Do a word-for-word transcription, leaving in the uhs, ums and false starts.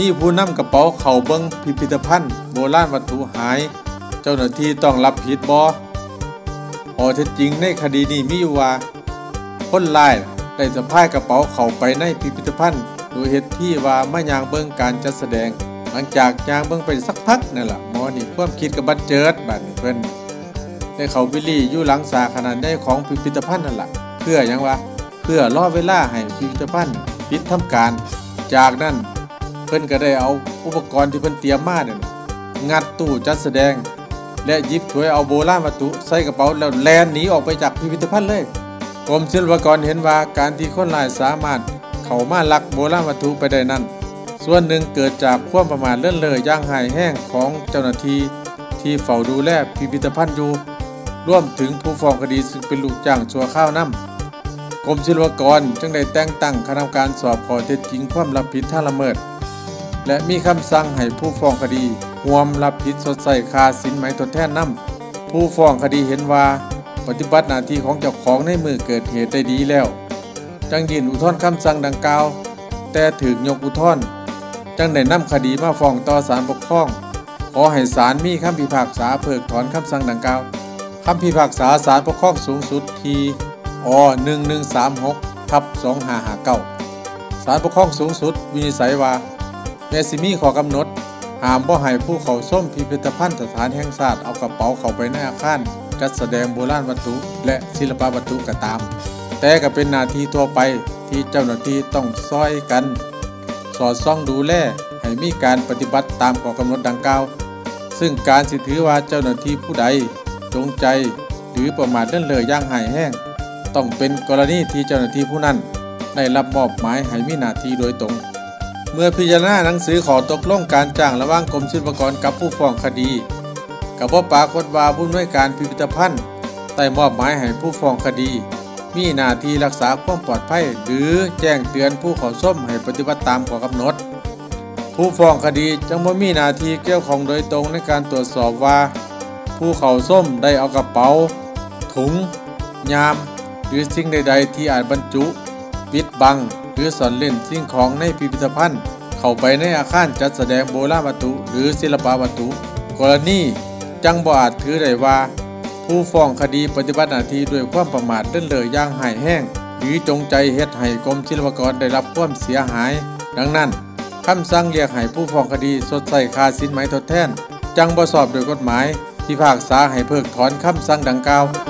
ผู้นำกระเป๋าเข้าเบิ่งพิพิธภัณฑ์โบราณวัตถุหายเจ้าหน้าที่ต้องรับผิดบ่ข้อเท็จจริงในคดีนี้มีอยู่ว่าคนร้ายได้สะพายกระเป๋าเข้าไปในพิพิธภัณฑ์โดยเหตุที่ว่ามาย่างเบิ่งการจัดแสดงหลังจากย่างเบิ่งไปสักพักนั่นล่ะหมอนี่ความคิดกับบันเจิดบัดนี้เพิ่นได้เข้าไปลี่อยู่หลังศาลขนาดใหญ่ของพิพิธภัณฑ์นั่นล่ะเพื่อหยังวะเพื่อรอเวลาให้พิพิธภัณฑ์ปิดทำการจากนั้นเพิ่นก็ได้เอาอุปกรณ์ที่เพิ่นเตรียมมาเนี่ยงัดตู้จัดแสดงและหยิบถ้วยเอาโบราณวัตถุใส่กระเป๋าแล้วแล่นหนีออกไปจากพิพิธภัณฑ์เลยกรมศิลปากรเห็นว่าการที่คนร้ายสามารถเข้ามาลักโบราณวัตถุไปได้นั้นส่วนหนึ่งเกิดจากความประมาทเลินเล่ออย่างหายแห้งของเจ้าหน้าที่ที่เฝ้าดูแลพิพิธภัณฑ์อยู่รวมถึงผู้ฟ้องคดีซึ่งเป็นลูกจ้างชั่วคราวนำกรมศิลปากรจึงได้แต่งตั้งคณะกรรมการสอบข้อเท็จจริงความรับผิดทางละเมิดและมีคำสั่งให้ผู้ฟ้องคดีร่วมรับผิดชดใช้ค่าสินไหมทดแทนนำผู้ฟ้องคดีเห็นว่าปฏิบัติหน้าที่ของเจ้าของในมือเกิดเหตุได้ดีแล้วจังยื่นอุทธรณ์คำสั่งดังกล่าวแต่ถูกยกอุทธรณ์จังได้นำคดีมาฟ้องต่อศาลปกครองขอให้ศาลมีคำพิพากษาเพิกถอนคำสั่งดังกล่าวคำพิพากษาศาลปกครองสูงสุดที่อ หนึ่งหนึ่งสามหก ทับ สองห้าห้าเก้า ศาลปกครองสูงสุดวินิจฉัยว่าแม้สิมีข้อกำหนดห้ามบ่ให้ผู้เข้าชมพิพิธภัณฑ์สถานแห่งชาติเอากระเป๋าเข้าไปในอาคารจัดแสดงโบราณวัตถุและศิลปวัตถุก็ตามแต่ก็เป็นหน้าที่ทั่วไปที่เจ้าหน้าที่ต้องช่วยกันสอดส่องดูแลให้มีการปฏิบัติตามข้อกำหนดดังกล่าวซึ่งการสิถือว่าเจ้าหน้าที่ผู้ใดจงใจหรือประมาทเลินเล่ออย่างหายแห้งต้องเป็นกรณีที่เจ้าหน้าที่ผู้นั้นได้รับมอบหมายให้มีหน้าที่โดยตรงเมื่อพิจารณาหนังสือขอตกลงการจ้างระหว่างกรมศิลปากรกับผู้ฟ้องคดีกับบ่ปรากฏว่าผู้อำนวยการพิพิธภัณฑ์ได้มอบหมายให้ผู้ฟ้องคดีมีหน้าที่รักษาความปลอดภัยหรือแจ้งเตือนผู้เข้าชมให้ปฏิบัติตามข้อกำหนดผู้ฟ้องคดีจึงบ่มีหน้าที่เกี่ยวข้องโดยตรงในการตรวจสอบว่าผู้เข้าชมได้เอากระเป๋าถุงยามหรือสิ่งใดๆที่อาจบรรจุปิดบังหรือซ่อนเร้นสิ่งของในพิพิธภัณฑ์เข้าไปในอาคารจัดแสดงโบราณวัตถุหรือศิลปวัตถุกรณีจังบ่อาจถือได้ว่าผู้ฟ้องคดีปฏิบัติหน้าที่ด้วยความประมาทเลินเล่ออย่างหายแห้งหรือจงใจเฮ็ดให้กรมศิลปากรได้รับความเสียหายดังนั้นคำสั่งเรียกให้ผู้ฟ้องคดีชดใช้ค่าสินไหมทดแทนจังบ่ชอบโดยกฎหมายพิพากษาให้เพิกถอนคำสั่งดังกล่าว